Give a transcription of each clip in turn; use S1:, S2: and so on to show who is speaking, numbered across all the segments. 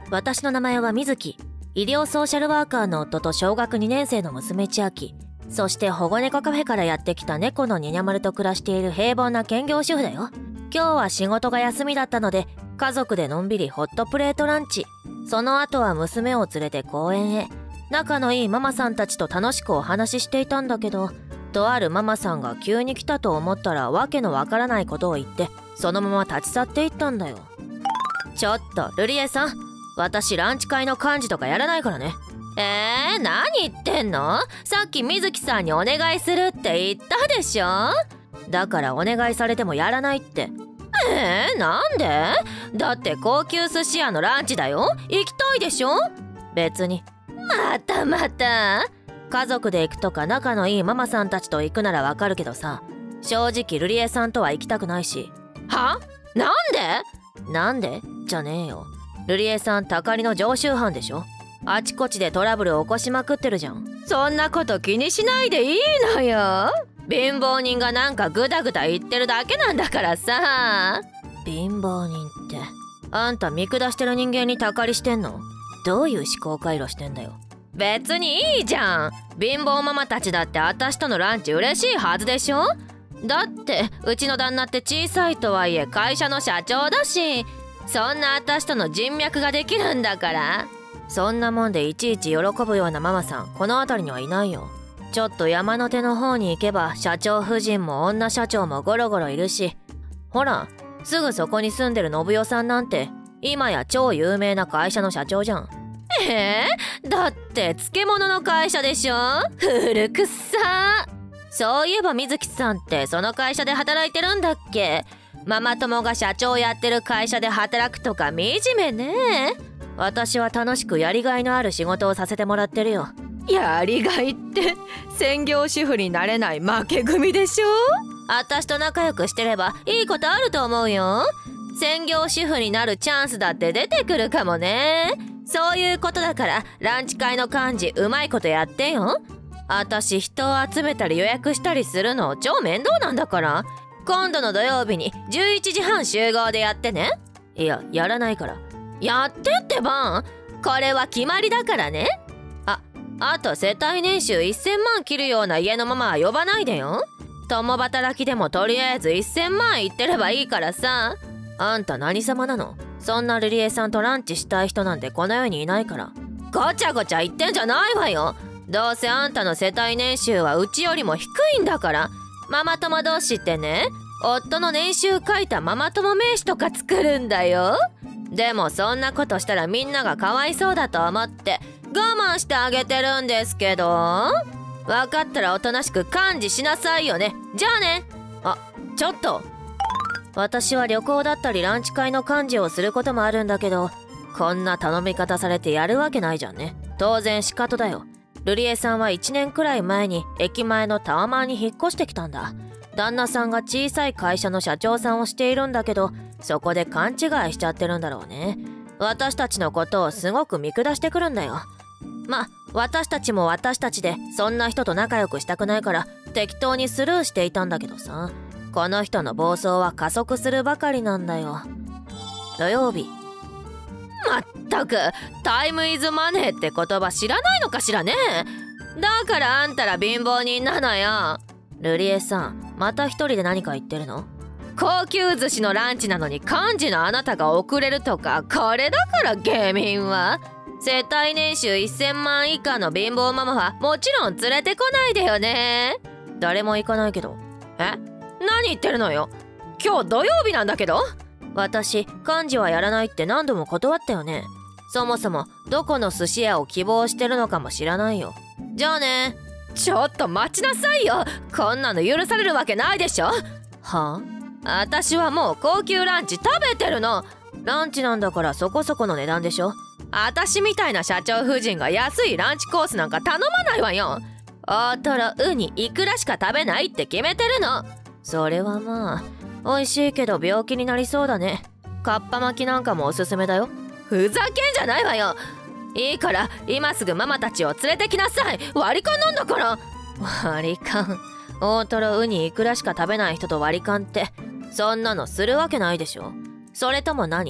S1: 私の名前は水木。医療ソーシャルワーカーの夫と小学2年生の娘千秋。そして保護猫カフェからやってきた猫のにゃまると暮らしている平凡な兼業主婦だよ。今日は仕事が休みだったので、家族でのんびりホットプレートランチ。その後は娘を連れて公園へ。仲のいいママさんたちと楽しくお話ししていたんだけど、とあるママさんが急に来たと思ったらわけのわからないことを言って、そのまま立ち去っていったんだよ。ちょっとルリエさん、私ランチ会の幹事とかやらないからね。何言ってんの？さっき水木さんにお願いするって言ったでしょ？だからお願いされてもやらないって。なんで？だって高級寿司屋のランチだよ。行きたいでしょ？別に。またまた。家族で行くとか仲のいいママさんたちと行くならわかるけどさ、正直ルリエさんとは行きたくないし。は？なんでじゃねえよ。ルリエさんたかりの常習犯でしょ。あちこちでトラブルを起こしまくってるじゃん。そんなこと気にしないでいいのよ。貧乏人がなんかグダグダ言ってるだけなんだからさ。貧乏人ってあんた見下してる人間にたかりしてんの？どういう思考回路してんだよ。別にいいじゃん。貧乏ママたちだって私とのランチ嬉しいはずでしょ。だってうちの旦那って小さいとはいえ会社の社長だし、そんな私との人脈ができるんだから。そんなもんでいちいち喜ぶようなママさんこの辺りにはいないよ。ちょっと山の手の方に行けば社長夫人も女社長もゴロゴロいるし、ほらすぐそこに住んでる信代さんなんて今や超有名な会社の社長じゃん。だって漬物の会社でしょ。古くさ。そういえば水木さんってその会社で働いてるんだっけ？ママ友が社長やってる会社で働くとか惨めね。私は楽しくやりがいのある仕事をさせてもらってるよ。やりがいって専業主婦になれない負け組でしょ。私と仲良くしてればいいことあると思うよ。専業主婦になるチャンスだって出てくるかもね。そういうことだからランチ会の幹事うまいことやってよ。私人を集めたり予約したりするの超面倒なんだから。今度の土曜日に11時半集合でやってね。いや、やらないから。やってってば。これは決まりだからね。あと世帯年収1000万切るような家のママは呼ばないでよ。共働きでもとりあえず1000万いってればいいからさ。あんた何様なの？そんなルリエさんとランチしたい人なんてこの世にいないから。ごちゃごちゃ言ってんじゃないわよ。どうせあんたの世帯年収はうちよりも低いんだから。ママ友同士ってね、夫の年収書いたママ友名刺とか作るんだよ。でもそんなことしたらみんながかわいそうだと思って我慢してあげてるんですけど。分かったらおとなしく幹事しなさいよね。じゃあね。ちょっと。私は旅行だったりランチ会の幹事をすることもあるんだけど、こんな頼み方されてやるわけないじゃんね。当然仕方だよ。ルリエさんは1年くらい前に駅前のタワマンに引っ越してきたんだ。旦那さんが小さい会社の社長さんをしているんだけど、そこで勘違いしちゃってるんだろうね。私たちのことをすごく見下してくるんだよ。私たちも私たちでそんな人と仲良くしたくないから適当にスルーしていたんだけどさ、この人の暴走は加速するばかりなんだよ。土曜日。まったくタイムイズマネーって言葉知らないのかしらね。だからあんたら貧乏人なのよ。ルリエさん、また一人で何か言ってるの？高級寿司のランチなのに幹事のあなたが遅れるとか、これだから芸民は。世帯年収1000万以下の貧乏ママはもちろん連れてこないでよね。誰も行かないけど。何言ってるのよ。今日土曜日なんだけど。私幹事はやらないって何度も断ったよね。そもそもどこの寿司屋を希望してるのかも知らないよ。じゃあね。ちょっと待ちなさいよ。こんなの許されるわけないでしょ。はあ？私はもう高級ランチ食べてるの。ランチなんだからそこそこの値段でしょ。私みたいな社長夫人が安いランチコースなんか頼まないわよ。大トロ、ウニ、イクラしか食べないって決めてるの。それはまあ美味しいけど病気になりそうだね。かっぱ巻きなんかもおすすめだよ。ふざけんじゃないわよ。いいから今すぐママたちを連れてきなさい。割り勘なんだから。割り勘？大トロ、ウニ、イクラしか食べない人と割り勘ってそんなのするわけないでしょ。それとも何？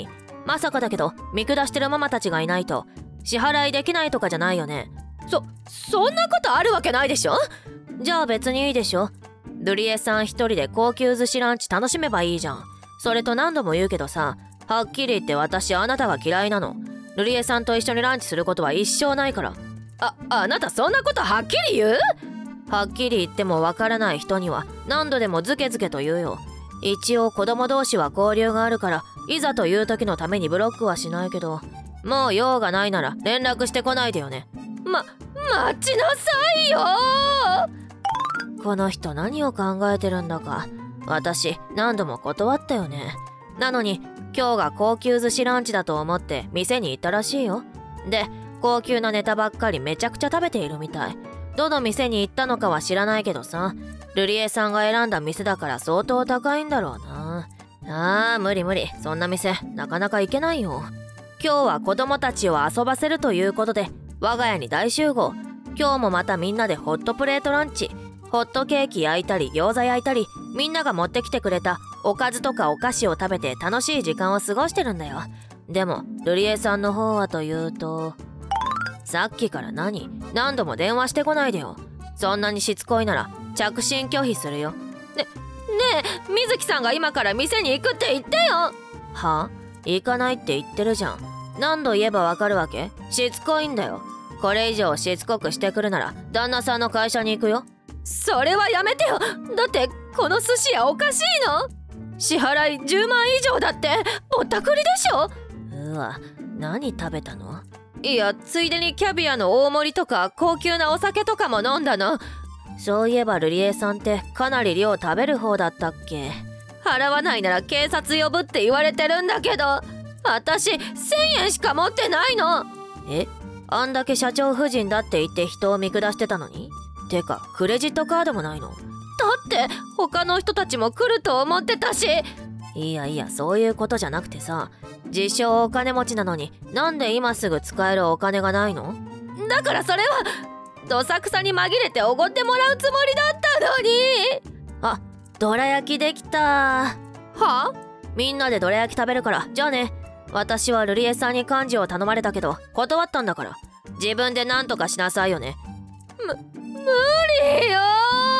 S1: まさかだけど見下してるママたちがいないと支払いできないとかじゃないよね。
S2: そんなことあるわけないでしょ。
S1: じゃあ別にいいでしょ。ルリエさん一人で高級寿司ランチ楽しめばいいじゃん。それと何度も言うけどさ、はっきり言って私あなたが嫌いなの。ルリエさんと一緒にランチすることは一生ないから。
S2: あなたそんなことはっきり言う？
S1: はっきり言ってもわからない人には何度でもズケズケと言うよ。一応子供同士は交流があるからいざという時のためにブロックはしないけど、もう用がないなら連絡してこないでよね。
S2: 待ちなさいよ。
S1: この人何を考えてるんだか。私何度も断ったよね。なのに今日が高級寿司ランチだと思って店に行ったらしいよ。で高級なネタばっかりめちゃくちゃ食べているみたい。どの店に行ったのかは知らないけどさ、ルリエさんが選んだ店だから相当高いんだろうな。無理そんな店なかなか行けないよ。今日は子供たちを遊ばせるということで我が家に大集合。今日もまたみんなでホットプレートランチ、ホットケーキ焼いたり餃子焼いたり、みんなが持ってきてくれたおかずとかお菓子を食べて楽しい時間を過ごしてるんだよ。でもルリエさんの方はというと、さっきから何度も電話してこないでよ。そんなにしつこいなら着信拒否するよ。
S2: ねえ、水木さんが今から店に行くって言ってよ。
S1: は？行かないって言ってるじゃん。何度言えばわかるわけ？しつこいんだよ。これ以上しつこくしてくるなら旦那さんの会社に行くよ。
S2: それはやめてよ。だってこの寿司屋おかしいの。支払い10万以上だってぼったくりでしょ。
S1: 何食べたの？
S2: いや、ついでにキャビアの大盛りとか高級なお酒とかも飲んだの。
S1: そういえばルリエさんってかなり量食べる方だったっけ？
S2: 払わないなら警察呼ぶって言われてるんだけど、私1000円しか持ってないの。
S1: あんだけ社長夫人だって言って人を見下してたのに？てかクレジットカードもないの？
S2: だって他の人たちも来ると思ってたし。
S1: いやそういうことじゃなくてさ、自称お金持ちなのになんで今すぐ使えるお金がないの？
S2: だからそれはどさくさに紛れておごってもらうつもりだったのに。
S1: どら焼きできた。
S2: は？
S1: みんなでどら焼き食べるから、じゃあね。私はルリエさんに幹事を頼まれたけど断ったんだから、自分で何とかしなさいよね。
S2: 無理よ。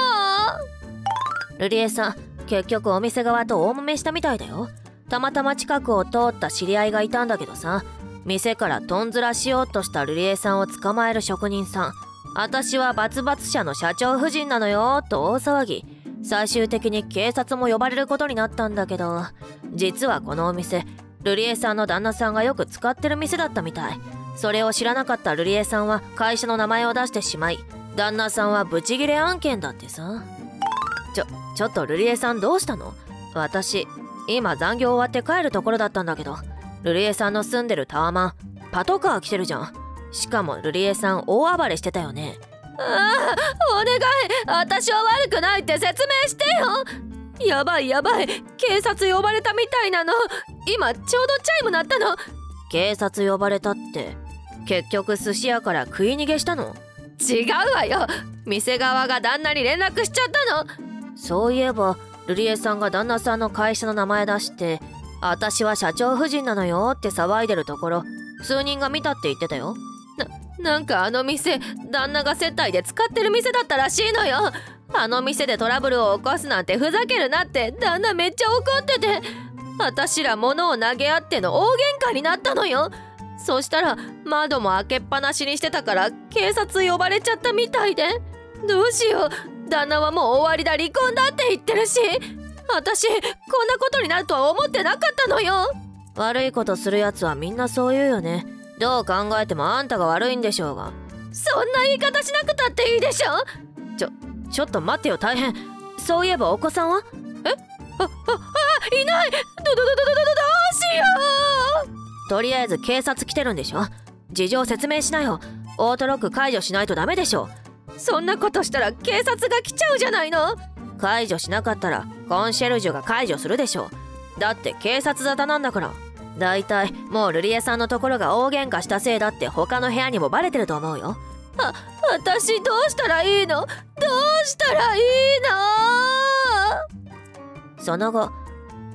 S1: ルリエさん結局お店側と大揉めしたみたいだよ。たまたま近くを通った知り合いがいたんだけどさ、店からとんずらしようとしたルリエさんを捕まえる職人さん、私はバツバツ社の社長夫人なのよと大騒ぎ。最終的に警察も呼ばれることになったんだけど、実はこのお店ルリエさんの旦那さんがよく使ってる店だったみたい。それを知らなかったルリエさんは会社の名前を出してしまい、旦那さんはブチギレ案件だってさ。ちょっとルリエさんどうしたの？私今残業終わって帰るところだったんだけど、ルリエさんの住んでるタワマンパトカー来てるじゃん。しかもルリエさん大暴れしてたよね。
S2: お願い、私は悪くないって説明してよ。やばい警察呼ばれたみたいなの。今ちょうどチャイム鳴ったの。
S1: 警察呼ばれたって結局寿司屋から食い逃げしたの？
S2: 違うわよ、店側が旦那に連絡しちゃったの。
S1: そういえばルリエさんが旦那さんの会社の名前出して、私は社長夫人なのよって騒いでるところ数人が見たって言ってたよ。
S2: なんかあの店旦那が接待で使ってる店だったらしいのよ。あの店でトラブルを起こすなんてふざけるなって旦那めっちゃ怒ってて、私ら物を投げ合っての大喧嘩になったのよ。そしたら窓も開けっぱなしにしてたから警察呼ばれちゃったみたいで、どうしよう、旦那はもう終わりだ、離婚だって言ってるし、私こんなことになるとは思ってなかったのよ。
S1: 悪いことするやつはみんなそう言うよね。どう考えてもあんたが悪いんでしょうが。
S2: そんな言い方しなくたっていいでしょ。
S1: ちょっと待ってよ、大変。そういえばお子さんは？
S2: いない。どうしよ
S1: う。とりあえず警察来てるんでしょ。事情説明しなよ。オートロック解除しないとダメでしょ。
S2: そんなことしたら警察が来ちゃうじゃないの。
S1: 解除しなかったらコンシェルジュが解除するでしょ。だって警察沙汰なんだから。だいたいもうルリエさんのところが大喧嘩したせいだって他の部屋にもバレてると思うよ。
S2: 私どうしたらいいの？その後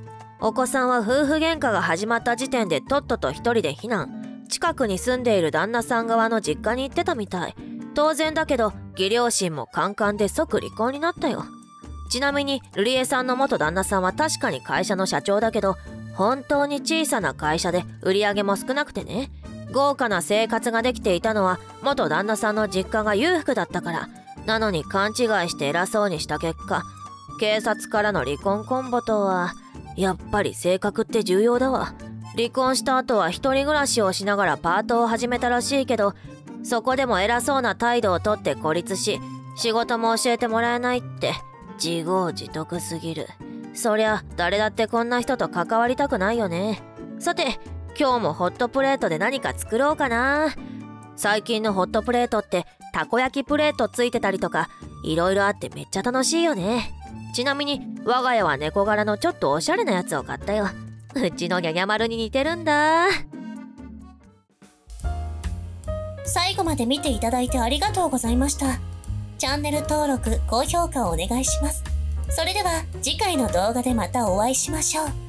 S1: お子さんは夫婦喧嘩が始まった時点でとっとと一人で避難。近くに住んでいる旦那さん側の実家に行ってたみたい。当然だけど義両親もカンカンで即離婚になったよ。ちなみに瑠璃恵さんの元旦那さんは確かに会社の社長だけど、本当に小さな会社で売り上げも少なくてね、豪華な生活ができていたのは元旦那さんの実家が裕福だったから。なのに勘違いして偉そうにした結果、警察からの離婚コンボとはやっぱり性格って重要だわ。離婚した後は一人暮らしをしながらパートを始めたらしいけど、そこでも偉そうな態度をとって孤立し、仕事も教えてもらえないって自業自得すぎる。そりゃ誰だってこんな人と関わりたくないよね。さて、今日もホットプレートで何か作ろうかな。最近のホットプレートってたこ焼きプレートついてたりとかいろいろあってめっちゃ楽しいよね。ちなみに我が家は猫柄のちょっとおしゃれなやつを買ったよ。うちのニャニャ丸に似てるんだ。
S3: 最後まで見ていただいてありがとうございました。チャンネル登録、高評価をお願いします。それでは次回の動画でまたお会いしましょう。